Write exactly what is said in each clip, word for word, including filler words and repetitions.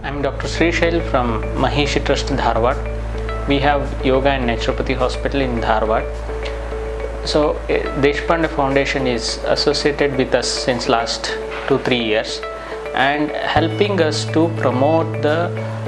I'm Doctor Srishail from Mahishi Trust, Dharwad. We have Yoga and Naturopathy Hospital in Dharwad. So, Deshpande Foundation is associated with us since last two three years and helping us to promote the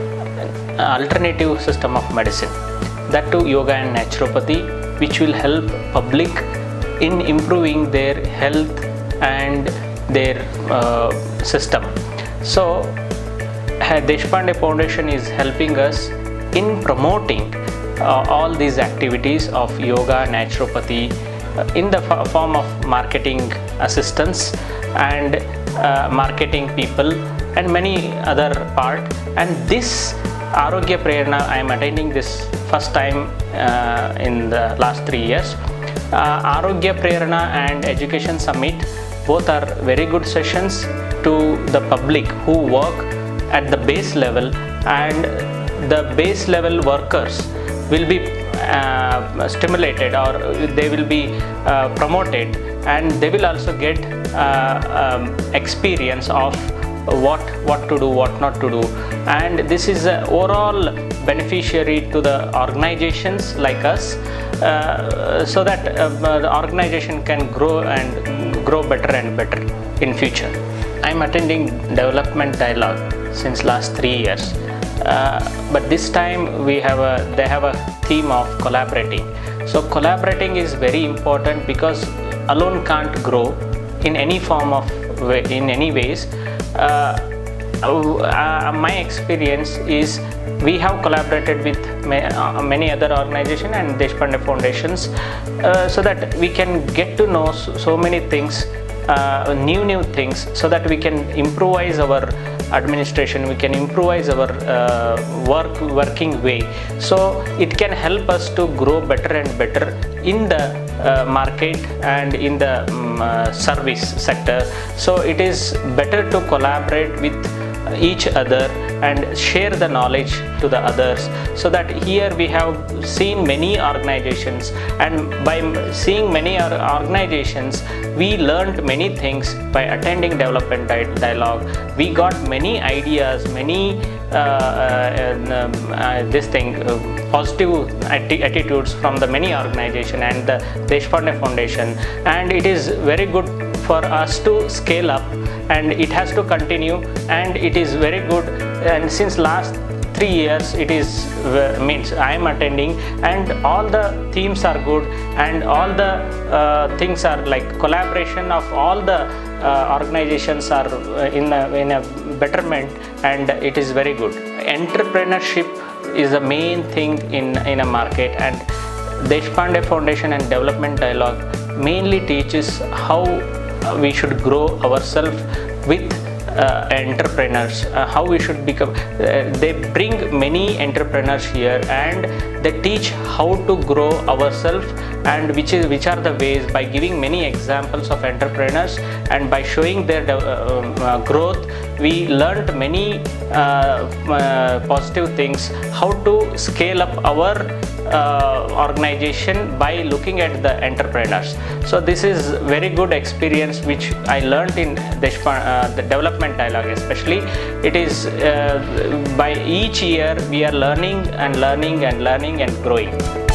alternative system of medicine, that to yoga and naturopathy, which will help public in improving their health and their uh, system. So, Deshpande Foundation is helping us in promoting uh, all these activities of yoga, naturopathy uh, in the form of marketing assistance and uh, marketing people and many other part. And this Arogya Prerana, I am attending this first time uh, in the last three years. Uh, Arogya Prerana and Education Summit, both are very good sessions to the public who work at the base level, and the base level workers will be uh, stimulated, or they will be uh, promoted, and they will also get uh, um, experience of what what to do, what not to do. And this is uh, overall beneficiary to the organizations like us, uh, so that uh, the organization can grow and grow better and better in future. I am attending Development Dialogue since last three years, uh, but this time we have a they have a theme of collaborating. So collaborating is very important, because alone can't grow in any form of way, in any ways. Uh, uh, my experience is we have collaborated with uh, many other organizations and Deshpande Foundations, uh, so that we can get to know so, so many things, uh, new new things, so that we can improvise our administration, we can improvise our uh, work working way. So it can help us to grow better and better in the uh, market and in the um, uh, service sector. So it is better to collaborate with each other and share the knowledge to the others. So that here we have seen many organizations, and by seeing many organizations we learned many things by attending Development Dialogue. We got many ideas, many uh, uh, uh, this thing uh, positive atti attitudes from the many organizations and the Deshpande Foundation, and it is very good for us to scale up, and it has to continue, and it is very good. And since last three years it is uh, means I am attending, and all the themes are good, and all the uh, things are like collaboration of all the uh, organizations are in a, in a betterment, and it is very good. Entrepreneurship is the main thing in in a market, and Deshpande Foundation and Development Dialogue mainly teaches how we should grow ourselves with uh, entrepreneurs, uh, how we should become. Uh, they bring many entrepreneurs here, and they teach how to grow ourselves, and which is which are the ways, by giving many examples of entrepreneurs and by showing their uh, uh, growth. We learned many uh, uh, positive things, how to scale up our uh, organization by looking at the entrepreneurs. So this is very good experience which I learned in Deshpande, uh, the Development Dialogue especially. It is uh, by each year we are learning and learning and learning and growing.